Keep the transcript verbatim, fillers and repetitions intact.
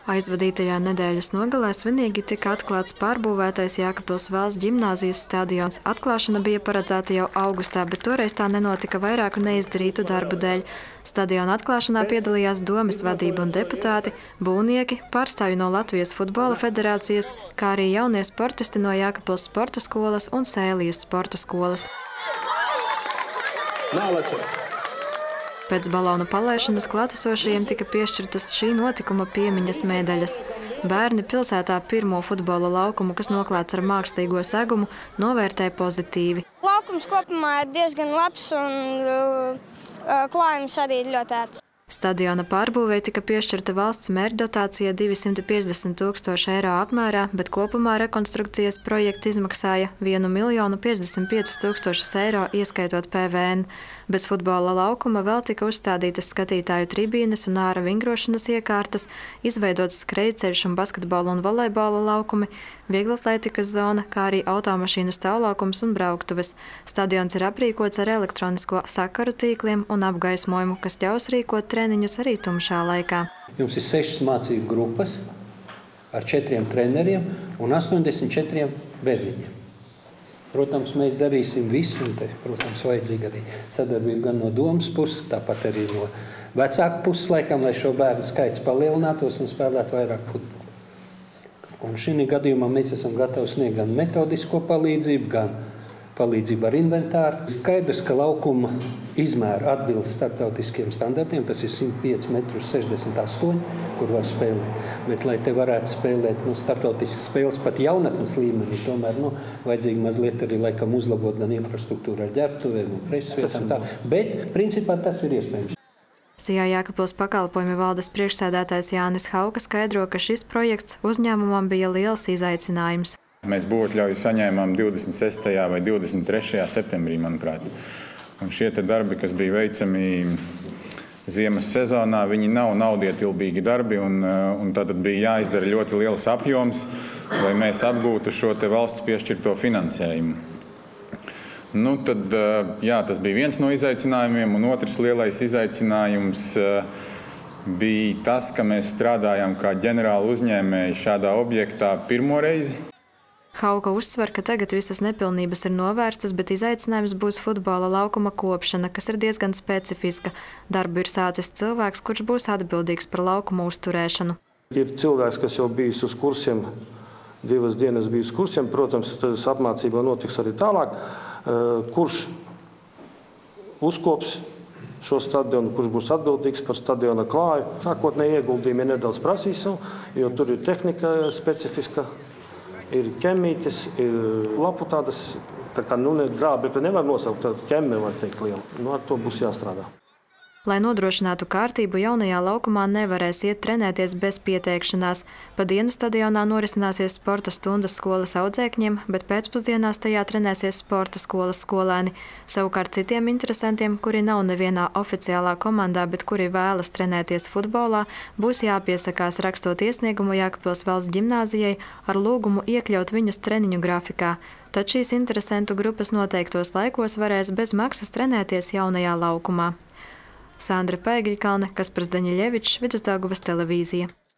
Aizvadītajā nedēļas nogalē svinīgi tika atklāts pārbūvētais Jēkabpils valsts ģimnāzijas stadions. Atklāšana bija paredzēta jau augustā, bet toreiz tā nenotika vairāku neizdarītu darbu dēļ. Stadiona atklāšanā piedalījās domes vadība un deputāti, būvnieki, pārstāvji no Latvijas futbola federācijas, kā arī jaunie sportisti no Jēkabpils sporta skolas un Sēlijas sporta skolas. Pēc balonu palaišanas klātesošajiem tika piešķirtas šī notikuma piemiņas medaļas. Bērni pilsētā pirmo futbola laukumu, kas noklāts ar mākslīgo segumu, novērtē pozitīvi. Laukums kopumā ir diezgan labs un uh, klājums arī ir ļoti ērts. Stadiona pārbūvei tika piešķirta valsts mērķdotācija divsimt piecdesmit tūkstoši eiro apmērā, bet kopumā rekonstrukcijas projekts izmaksāja vienu miljonu piecdesmit piecus tūkstošus eiro, ieskaitot P V N. Bez futbola laukuma vēl tika uzstādītas skatītāju tribīnes un āra vingrošanas iekārtas, izveidots skrejceļš un basketbola un volejbola laukumi, vieglatlētikas zona, kā arī automašīnu stāvlaukums un brauktuves. Stadions ir aprīkots ar elektronisko sakaru tīkliem un apgaismojumu, kas ļaus rīkot treniņus arī tumšā laikā. Jums ir sešas mācību grupas ar četriem treneriem un astoņdesmit četriem bērniņiem. Protams, mēs darīsim visu, un te, protams, vajadzīga arī sadarbība gan no domas puses, tāpat arī no vecāku puses, laikam, lai šo bērnu skaits palielinātos un spēlētu vairāk futbolu. Un šī gadījumā mēs esam gatavi sniegt gan metodisko palīdzību, gan palīdzību ar inventāru. Skaidrs, ka laukuma izmēra atbilst starptautiskiem standartiem, tas ir simt pieci metri sešdesmit astoņi, kur var spēlēt. Bet, lai te varētu spēlēt nu, starptautiskas spēles pat jaunatnes līmenī, tomēr nu, vajadzīgi mazliet arī laikam uzlabot gan infrastruktūru ar ģērbtuvēm un preses vietām. Tā. Bet, principā, tas ir iespējams. Sijā Jēkabpils pakalpojumu valdes priekšsēdētājs Jānis Hauka skaidro, ka šis projekts uzņēmumam bija liels izaicinājums. Mēs būvotļauju saņēmām divdesmit sestajā vai divdesmit trešajā septembrī, manuprāt. Un šie te darbi, kas bija veicami ziemas sezonā, viņi nav naudietilpīgi darbi, un, un tad bija jāizdara ļoti liels apjoms, lai mēs apgūtu šo te valsts piešķirto finansējumu. Nu, tad, jā, tas bija viens no izaicinājumiem, un otrs lielais izaicinājums bija tas, ka mēs strādājām kā ģenerāli uzņēmēji šādā objektā pirmo reizi. Hauka uzsver, ka tagad visas nepilnības ir novērstas, bet izaicinājums būs futbola laukuma kopšana, kas ir diezgan specifiska. Darbu ir sācis cilvēks, kurš būs atbildīgs par laukuma uzturēšanu. Ir cilvēks, kas jau bijis uz kursiem, divas dienas bijis uz kursiem, protams, tas apmācībā notiks arī tālāk, kurš uzkops šo stadionu, kurš būs atbildīgs par stadiona klāju. Sākotnēji ieguldījumi ir nedaudz prasīs, jo tur ir tehnika specifiska. Ir ķemmītes, ir lapu tādas, tā kā nu, grābi, bet nevar nosaukt tādu ķemme, var teikt, lielu. Nu, ar to būs jāstrādā. Lai nodrošinātu kārtību, jaunajā laukumā nevarēs iet trenēties bez pieteikšanās. Pa dienu stadionā norisināsies sporta stundas skolas audzēkņiem, bet pēcpusdienās tajā trenēsies sporta skolas skolēni. Savukārt citiem interesantiem, kuri nav nevienā oficiālā komandā, bet kuri vēlas trenēties futbolā, būs jāpiesakās rakstot iesniegumu Jēkabpils valsts ģimnāzijai ar lūgumu iekļaut viņus treniņu grafikā. Tad šīs interesantu grupas noteiktos laikos varēs bez maksas trenēties jaunajā laukumā. Sandra Paigļkalne, Kaspars Daņiļevičs, Vidusdaugavas televīzija.